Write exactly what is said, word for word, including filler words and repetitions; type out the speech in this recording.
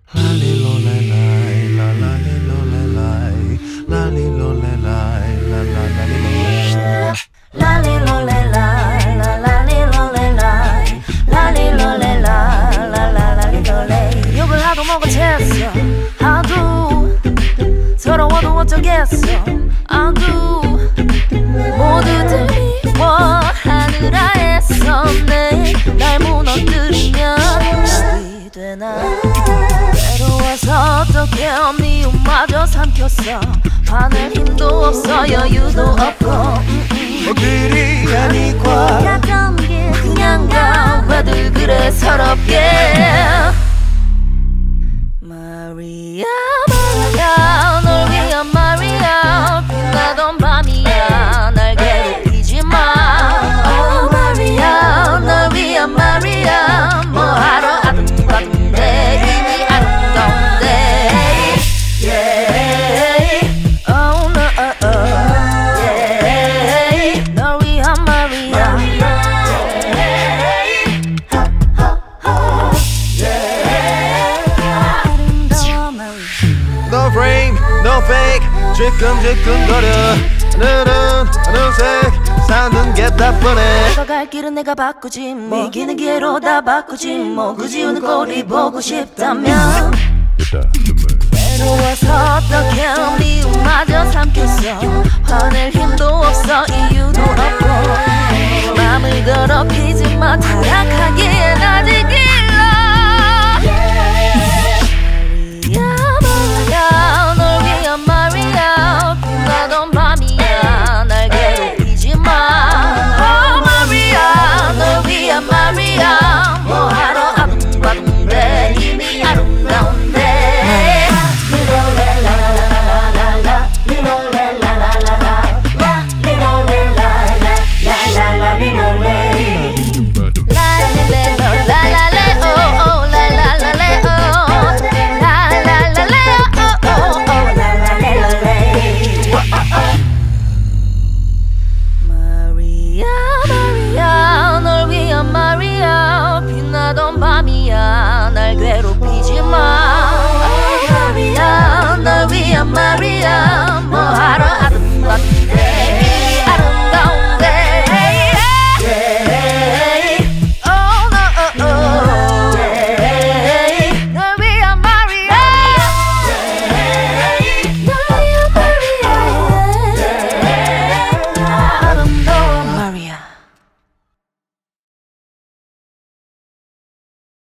욕을 하도 먹어챘어 하도 서러워도 어쩌겠어 아구 모두들 미워하느라 했었네 날 무너뜨리면 답이 되나 외로워서 어떡해 미움마저 삼켰어 화낼 힘도 없어 여유도 없고 음, 음. 그리 아니고 가던 길 그냥 가 왜들 그래 서럽게 마리아 마리아 널 위한 마리아 빛나던 밤이야 날 괴롭히지 마 Oh 마리아 널 위한 마리아 뭐하러 아둥바둥대 이미 아름다운데 Yeah Oh no oh, oh. Yeah 널 위한 마리아 No frame, no fake 지끈지끈거려 하늘은 하늘색 사는 게 나쁘네 내가 갈 길은 내가 바꾸지 뭐 이기는 기회로 다 바꾸지 뭐 굳이 오는 꼴이 보고 싶다면 외로워서 어떡해 미움마저 삼켰어 화낼 힘도 없어 이유도 없고 맘을 더럽히지 마 타락하기엔 아직 일러 마리아 마리아 널 위한 마리아 빛나던 밤이야 날 괴롭히지 마 Oh 마리아 널 위한 마리아 뭐하러 아둥바둥대 이미 아름다운데 마리아 널 위한 마리아 빛나던 밤이야 날 괴롭히지 마